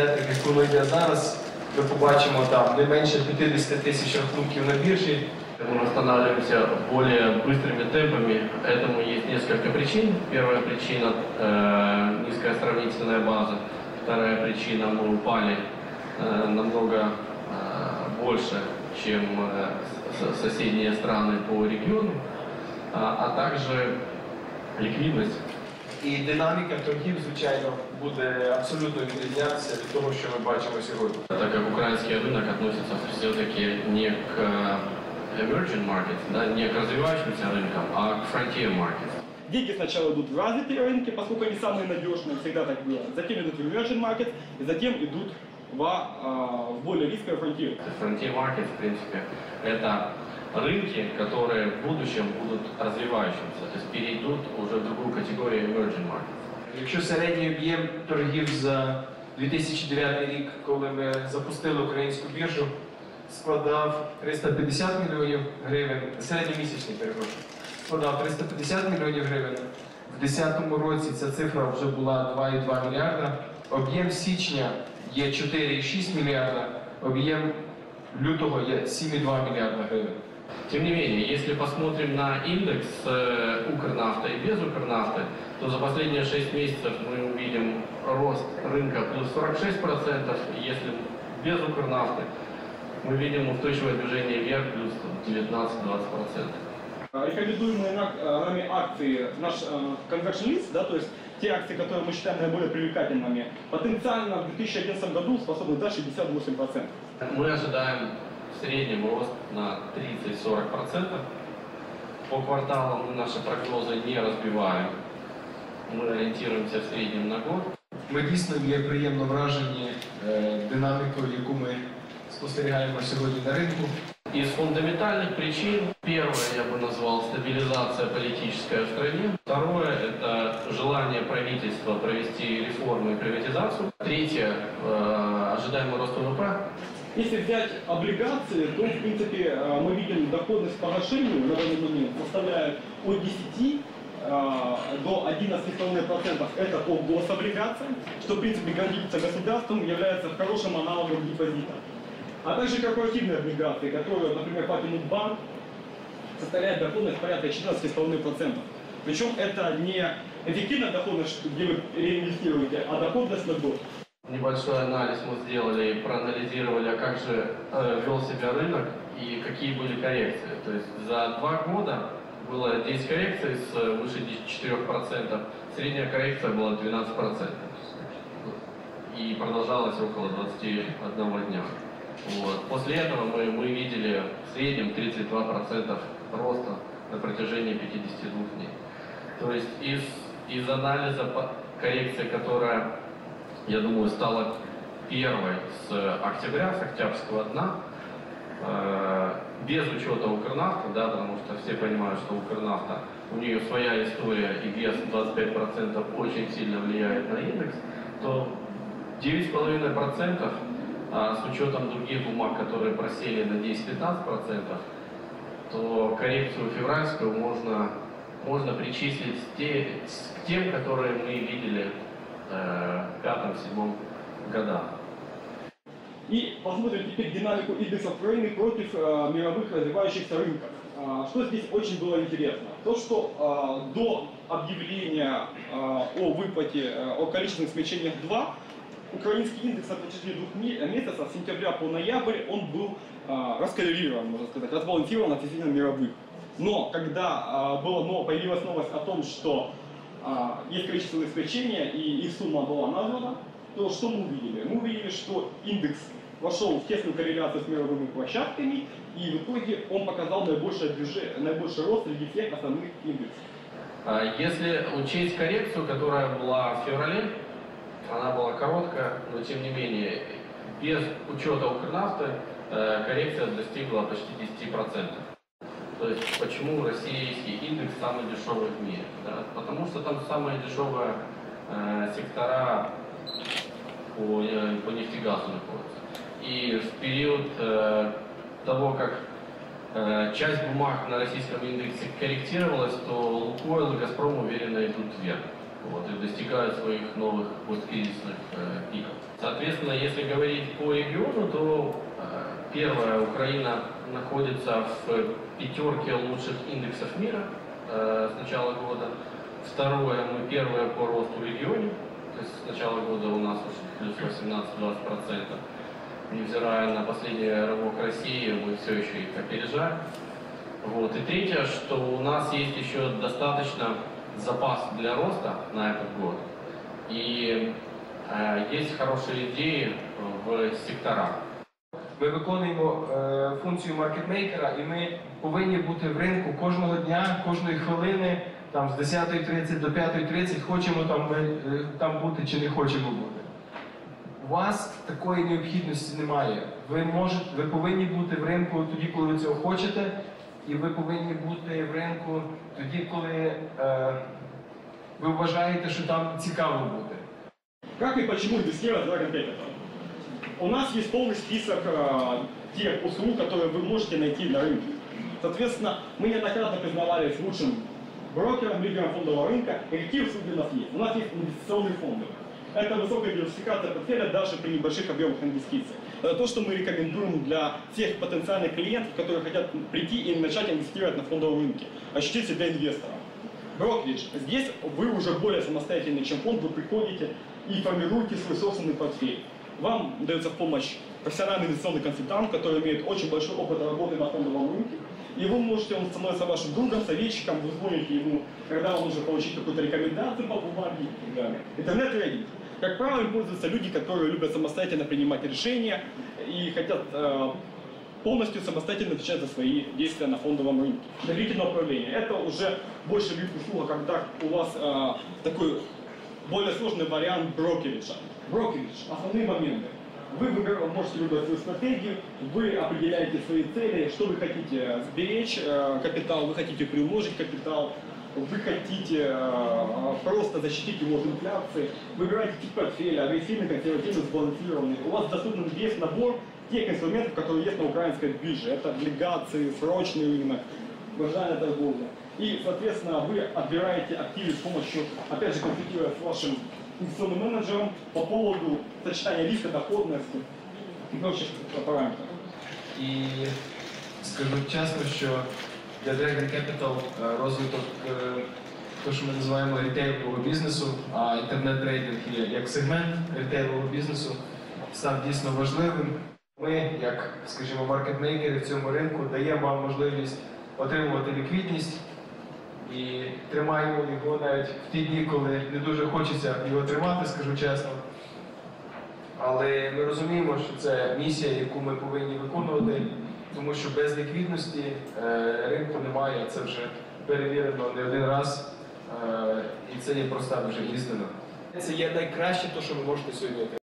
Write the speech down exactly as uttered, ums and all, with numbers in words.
так як воно йде зараз, ми побачимо там не менше пятидесяти тысяч рахунків на біржі. Мы восстанавливаемся более быстрыми темпами. Этому есть несколько причин. Первая причина э, – низкая сравнительная база. Вторая причина – мы упали э, намного э, больше, чем э, соседние страны по региону, а, а также ликвидность. І динаміка торгів, звичайно, буде абсолютно відрізнятися від того, що ми бачимо сьогодні. Так как украинский рынок относится все-таки не к emerging markets, да, не к развивающимся рынкам, а к frontier markets. Деньги сначала идут в развитые рынки, поскольку они самые надежные, всегда так было. Затем идут в emerging markets, и затем идут в, а, в более рисковые frontier. Frontier markets, в принципе, это рынки, которые в будущем будут развивающимся, то есть перейдут уже в другую категорию emerging markets. Якщо середній об'єм торгів за дві тисячі дев'ятий рік, коли ми запустили українську біржу, складав триста п'ятдесят мільйонів гривень, середньомісячний, перепрошую, складав триста п'ятдесят мільйонів гривень. В дві тисячі десятому році ця цифра вже була два цілих два мільярда. Об'єм січня є чотири цілих шість мільярда, об'єм лютого є сім цілих два мільярда гривень. Тем не менее, если посмотрим на индекс э, Укрнафта и без Укрнафты, то за последние шесть месяцев мы увидим рост рынка плюс сорок шесть процентов, если без Укрнафты мы видим устойчивое движение вверх плюс девятнадцать-двадцать процентов. Рекомендуемые нами акции, наш conversion list, да, то есть те акции, которые мы считаем наиболее привлекательными, потенциально в две тысячи одиннадцатом году способны дать шестьдесят восемь процентов. Мы ожидаем в среднем рост на тридцать-сорок процентов. По кварталам мы наши прогнозы не разбиваем. Мы ориентируемся в среднем на год. Ми дійсно є приємно вражені е, динамікою, яку ми спостерігаємо сьогодні на ринку. Из фундаментальных причин, первое я бы назвал стабилизация политическая в стране. Второе – это желание правительства провести реформы и приватизацию. Третье э, – ожидаемый рост ВВП. Если взять облигации, то в принципе мы видим доходность по погашению на данный момент составляет от десяти до одиннадцати целых пять десятых процента. Это по гособлигациям, что в принципе гарантируется государством, является хорошим аналогом депозита. А также корпоративные облигации, которые, например, Platinum Bank, составляют доходность порядка четырнадцати целых пяти десятых процента. Причем это не эффективная доходность, где вы реинвестируете, а доходность на год. Небольшой анализ мы сделали, проанализировали, а как же э, вел себя рынок и какие были коррекции. То есть за два года было десять коррекций с выше четырёх процентов, средняя коррекция была двенадцать процентов. И продолжалась около двадцати одного дня. Вот. После этого мы, мы видели в среднем тридцать два процента роста на протяжении пятидесяти двух дней. То есть из, из анализа коррекции, которая, я думаю, стала первой с октября, с октябрьского дна, э, без учета Укрнафта, да, потому что все понимают, что Укрнафта, у нее своя история и вес двадцать пять процентов очень сильно влияет на индекс, то девять целых пять десятых процента а с учетом других бумаг, которые просели на десять-пятнадцать процентов, то коррекцию февральскую можно, можно причислить те, к тем, которые мы видели э, в пятом-седьмом годах. И посмотрим теперь динамику индексов Украины против э, мировых развивающихся рынков. А, что здесь очень было интересно? То, что э, до объявления э, о выплате, э, о количественных смещениях два, украинский индекс на протяжении двух месяцев, с сентября по ноябрь, он был э, раскоррелирован, можно сказать, разбалансирован относительно мировых. Но когда э, было, но появилась новость о том, что э, есть количественные смещения и их сумма была названа, то что мы увидели? Мы увидели, что индекс вошел в тесную корреляцию с мировыми площадками, и в итоге он показал наибольшее движение, наибольший рост среди всех основных индексов. Если учесть коррекцию, которая была в феврале, она была короткая, но тем не менее, без учета Укрнафты коррекция достигла почти десяти процентов. То есть почему российский индекс самый дешевый в мире? Да? Потому что там самые дешевые э, сектора по, по нефтегазу находятся. И в период э, того, как э, часть бумаг на российском индексе корректировалась, то Лукойл и Газпром уверенно идут вверх. вот, и достигают своих новых посткризисных э, пиков. Соответственно, если говорить по региону, то э, первая, Украина находится в пятерке лучших индексов мира э, с начала года. Второе, мы первые по росту в регионе, то есть с начала года у нас уже плюс восемнадцать-двадцать процентов. Невзирая на последний рывок России, мы все еще их опережаем. Вот. И третье, что у нас есть еще достаточно запас для роста на этот год. И э, есть хорошие идеи в секторах. Ми виконуємо е, функцію маркетмейкера, і ми повинні бути в ринку кожного дня, кожної хвилини, там з десятої тридцять до п'ятої тридцять, хочемо там, ми, е, там бути чи не хочемо бути. У вас такої необхідності немає. Ви, можете, ви повинні бути в ринку тоді, коли ви цього хочете, і ви повинні бути в ринку тоді, коли е, ви вважаєте, що там цікаво бути. Как и почему инвестировать в Dragon Capital? У нас есть полный список э, тех услуг, которые вы можете найти на рынке. Соответственно, мы неоднократно признавались лучшим брокером, лидером фондового рынка. И какие услуги у нас есть? У нас есть инвестиционные фонды. Это высокая диверсификация портфеля даже при небольших объемах инвестиций. Это то, что мы рекомендуем для тех потенциальных клиентов, которые хотят прийти и начать инвестировать на фондовом рынке, ощутить себя инвестором. Брокеридж. Здесь вы уже более самостоятельный, чем фонд, вы приходите и формируете свой собственный портфель. Вам дается в помощь профессиональный инвестиционный консультант, который имеет очень большой опыт работы на фондовом рынке. И вы можете, он становится вашим другом, советчиком, вы звоните ему, когда вам нужно получить какую-то рекомендацию по бумаге и так далее. Интернет-трейдинг. Как правило, им пользуются люди, которые любят самостоятельно принимать решения и хотят э, полностью самостоятельно отвечать за свои действия на фондовом рынке. Доверительное управление. Это уже больше вид услуга, когда у вас э, такой более сложный вариант брокериджа. Брокеридж. Основные моменты. Вы выбираете, можете выбрать свою стратегию, вы определяете свои цели, что вы хотите сберечь э, капитал, вы хотите приумножить капитал, вы хотите э, просто защитить его от инфляции, выбираете тип портфеля, агрессивный, консервативный, сбалансированный. У вас доступен весь набор тех инструментов, которые есть на украинской бирже. Это облигации, срочный рынок, биржевая торговля. И, соответственно, вы отбираете активы с помощью, опять же, консультируя с вашим инвестиционным менеджером по поводу сочетания риска, доходности и прочих параметров. І скажу чесно, що для Dragon Capital е, розвиток е, того, що ми називаємо рітейлового бізнесу, а інтернет-трейдинг є як сегмент рітейлового бізнесу, став дійсно важливим. Ми, як, скажімо, маркетмейкери в цьому ринку, даємо вам можливість отримувати ліквідність і тримаємо його навіть в ті дні, коли не дуже хочеться його тримати, скажу чесно. Але ми розуміємо, що це місія, яку ми повинні виконувати, тому що без ліквідності е, ринку немає, це вже перевірено не один раз, е, і це є проста вже істина. Це є найкраще те, що ви можете сьогодні отримати.